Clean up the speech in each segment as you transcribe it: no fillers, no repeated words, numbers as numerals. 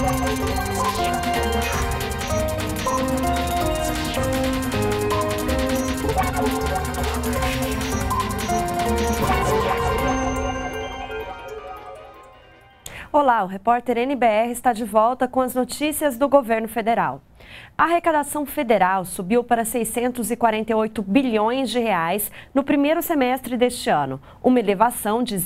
Olá, o repórter NBR está de volta com as notícias do governo federal. A arrecadação federal subiu para 648 bilhões de reais no primeiro semestre deste ano, uma elevação de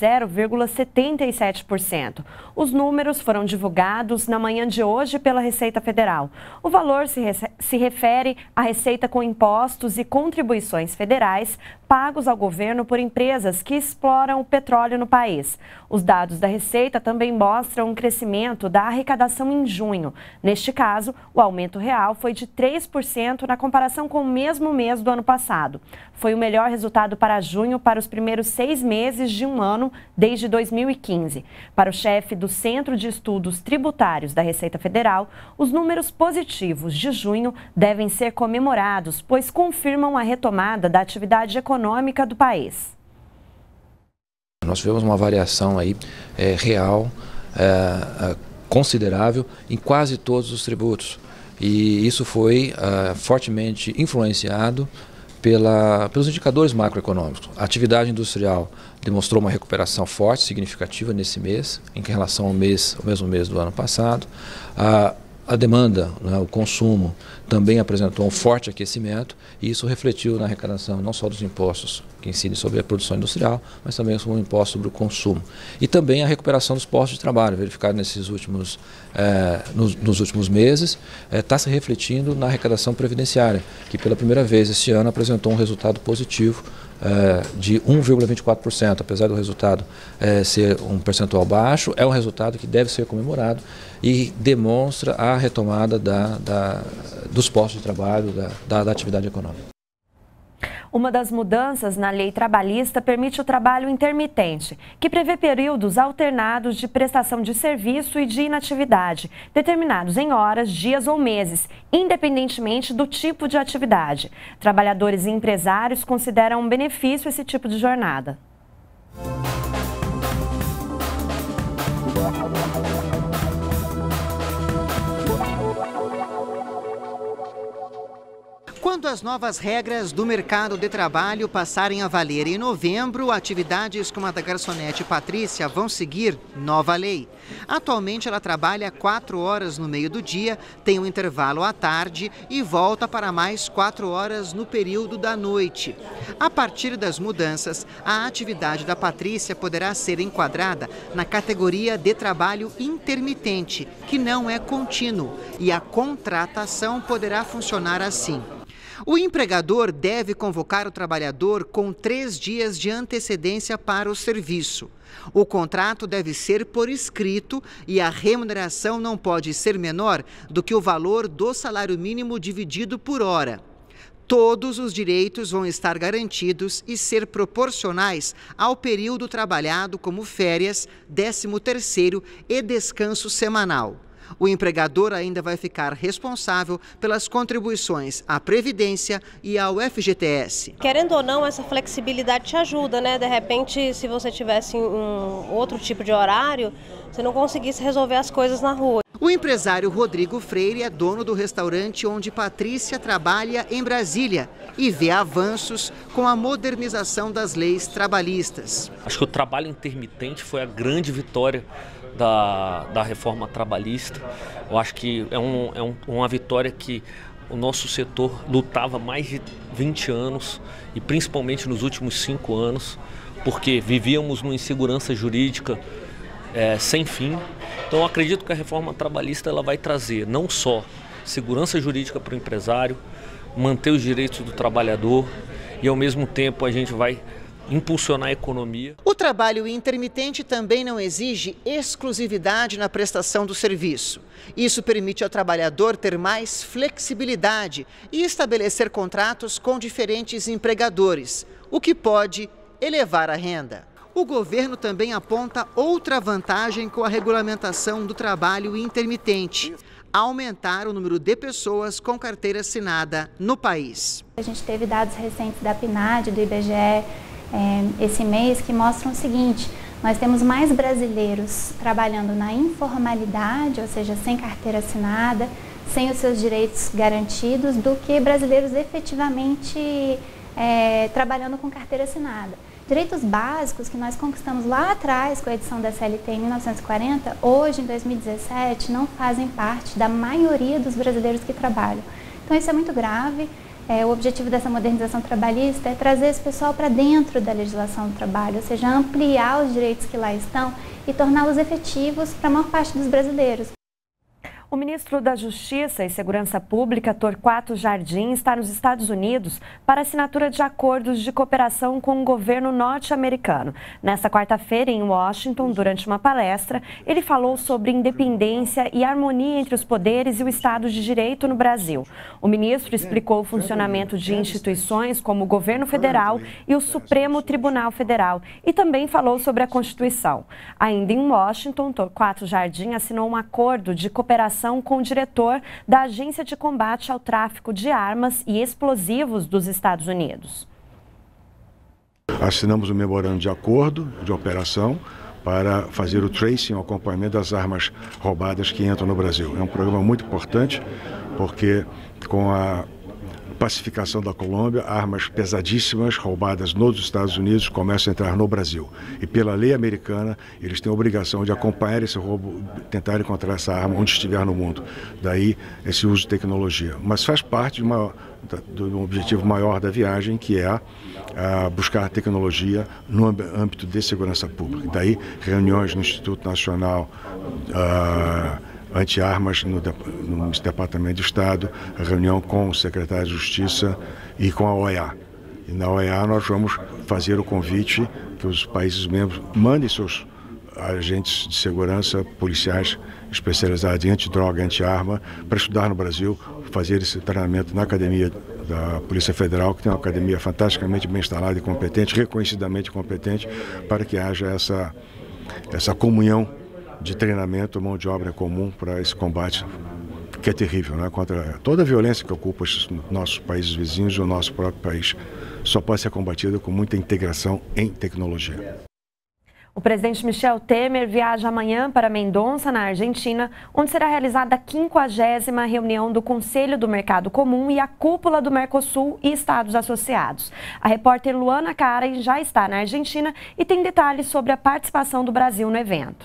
0,77%. Os números foram divulgados na manhã de hoje pela Receita Federal. O valor se refere à receita com impostos e contribuições federais pagos ao governo por empresas que exploram o petróleo no país. Os dados da Receita também mostram um crescimento da arrecadação em junho. Neste caso, o aumento real foi de 3% na comparação com o mesmo mês do ano passado. Foi o melhor resultado para junho para os primeiros 6 meses de um ano desde 2015. Para o chefe do Centro de Estudos Tributários da Receita Federal, os números positivos de junho devem ser comemorados, pois confirmam a retomada da atividade econômica do país. Nós tivemos uma variação aí real, considerável em quase todos os tributos. E isso foi fortemente influenciado pelos indicadores macroeconômicos. A atividade industrial demonstrou uma recuperação forte, significativa nesse mês, em relação ao mesmo mês do ano passado. A demanda, né, o consumo, também apresentou um forte aquecimento e isso refletiu na arrecadação não só dos impostos que incidem sobre a produção industrial, mas também sobre o imposto sobre o consumo. E também a recuperação dos postos de trabalho, verificado nos últimos meses, está se refletindo na arrecadação previdenciária, que pela primeira vez este ano apresentou um resultado positivo de 1,24%. Apesar do resultado ser um percentual baixo, é um resultado que deve ser comemorado e demonstra a retomada dos postos de trabalho, da atividade econômica. Uma das mudanças na lei trabalhista permite o trabalho intermitente, que prevê períodos alternados de prestação de serviço e de inatividade, determinados em horas, dias ou meses, independentemente do tipo de atividade. Trabalhadores e empresários consideram um benefício esse tipo de jornada. Quando as novas regras do mercado de trabalho passarem a valer em novembro, atividades como a da garçonete Patrícia vão seguir nova lei. Atualmente ela trabalha 4 horas no meio do dia, tem um intervalo à tarde e volta para mais 4 horas no período da noite. A partir das mudanças, a atividade da Patrícia poderá ser enquadrada na categoria de trabalho intermitente, que não é contínuo, e a contratação poderá funcionar assim. O empregador deve convocar o trabalhador com 3 dias de antecedência para o serviço. O contrato deve ser por escrito e a remuneração não pode ser menor do que o valor do salário mínimo dividido por hora. Todos os direitos vão estar garantidos e ser proporcionais ao período trabalhado, como férias, 13º e descanso semanal. O empregador ainda vai ficar responsável pelas contribuições à Previdência e ao FGTS. Querendo ou não, essa flexibilidade te ajuda, né? De repente, se você tivesse um outro tipo de horário, você não conseguisse resolver as coisas na rua. O empresário Rodrigo Freire é dono do restaurante onde Patrícia trabalha em Brasília e vê avanços com a modernização das leis trabalhistas. Acho que o trabalho intermitente foi a grande vitória da reforma trabalhista. Eu acho que é uma vitória que o nosso setor lutava mais de 20 anos e principalmente nos últimos 5 anos, porque vivíamos numa insegurança jurídica sem fim. Então eu acredito que a reforma trabalhista ela vai trazer não só segurança jurídica para o empresário, manter os direitos do trabalhador e ao mesmo tempo a gente vai impulsionar a economia. O trabalho intermitente também não exige exclusividade na prestação do serviço. Isso permite ao trabalhador ter mais flexibilidade e estabelecer contratos com diferentes empregadores, o que pode elevar a renda. O governo também aponta outra vantagem com a regulamentação do trabalho intermitente: aumentar o número de pessoas com carteira assinada no país. A gente teve dados recentes da PNAD, do IBGE, esse mês, que mostram o seguinte: nós temos mais brasileiros trabalhando na informalidade, ou seja, sem carteira assinada, sem os seus direitos garantidos, do que brasileiros efetivamente trabalhando com carteira assinada. Direitos básicos que nós conquistamos lá atrás com a edição da CLT em 1940, hoje, em 2017, não fazem parte da maioria dos brasileiros que trabalham. Então, isso é muito grave. O objetivo dessa modernização trabalhista é trazer esse pessoal para dentro da legislação do trabalho, ou seja, ampliar os direitos que lá estão e torná-los efetivos para a maior parte dos brasileiros. O ministro da Justiça e Segurança Pública, Torquato Jardim, está nos Estados Unidos para assinatura de acordos de cooperação com o governo norte-americano. Nesta quarta-feira, em Washington, durante uma palestra, ele falou sobre independência e harmonia entre os poderes e o Estado de Direito no Brasil. O ministro explicou o funcionamento de instituições como o governo federal e o Supremo Tribunal Federal e também falou sobre a Constituição. Ainda em Washington, Torquato Jardim assinou um acordo de cooperação com o diretor da Agência de Combate ao Tráfico de Armas e Explosivos dos Estados Unidos. Assinamos um memorando de acordo de operação para fazer o tracing, o acompanhamento das armas roubadas que entram no Brasil. É um programa muito importante porque com a pacificação da Colômbia, armas pesadíssimas roubadas nos Estados Unidos começam a entrar no Brasil. E pela lei americana, eles têm a obrigação de acompanhar esse roubo, tentar encontrar essa arma onde estiver no mundo. Daí esse uso de tecnologia. Mas faz parte do objetivo maior da viagem, que é buscar tecnologia no âmbito de segurança pública. Daí reuniões no Instituto Nacional Anti-Armas no Departamento de Estado, a reunião com o secretário de Justiça e com a OEA. E na OEA nós vamos fazer o convite que os países membros mandem seus agentes de segurança, policiais especializados em antidroga, anti-arma, para estudar no Brasil, fazer esse treinamento na Academia da Polícia Federal, que tem uma academia fantasticamente bem instalada e competente, reconhecidamente competente, para que haja essa comunhão de treinamento, mão de obra comum para esse combate que é terrível, né? Contra toda a violência que ocupa os nossos países vizinhos e o nosso próprio país. Só pode ser combatida com muita integração em tecnologia. O presidente Michel Temer viaja amanhã para Mendonça, na Argentina, onde será realizada a 50ª reunião do Conselho do Mercado Comum e a cúpula do Mercosul e Estados Associados. A repórter Luana Karen já está na Argentina e tem detalhes sobre a participação do Brasil no evento.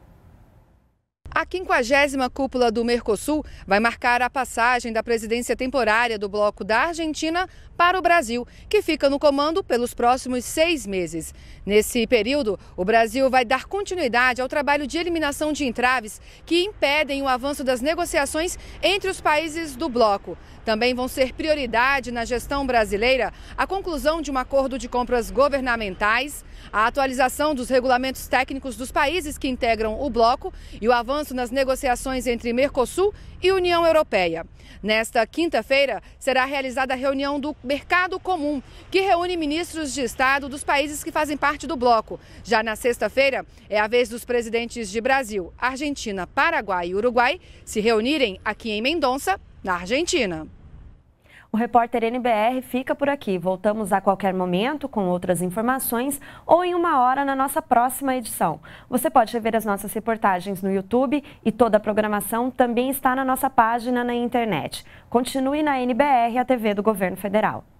A 50ª cúpula do Mercosul vai marcar a passagem da presidência temporária do bloco da Argentina para o Brasil, que fica no comando pelos próximos 6 meses. Nesse período, o Brasil vai dar continuidade ao trabalho de eliminação de entraves que impedem o avanço das negociações entre os países do bloco. Também vão ser prioridade na gestão brasileira a conclusão de um acordo de compras governamentais, a atualização dos regulamentos técnicos dos países que integram o bloco e o avanço nas negociações entre Mercosul e União Europeia. Nesta quinta-feira, será realizada a reunião do Mercado Comum, que reúne ministros de Estado dos países que fazem parte do bloco. Já na sexta-feira, é a vez dos presidentes de Brasil, Argentina, Paraguai e Uruguai se reunirem aqui em Mendonça, na Argentina. O repórter NBR fica por aqui. Voltamos a qualquer momento com outras informações ou em 1 hora na nossa próxima edição. Você pode rever as nossas reportagens no YouTube e toda a programação também está na nossa página na internet. Continue na NBR, a TV do Governo Federal.